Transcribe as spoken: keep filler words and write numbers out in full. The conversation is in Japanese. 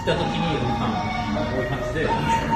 た時に、あこういう感じで。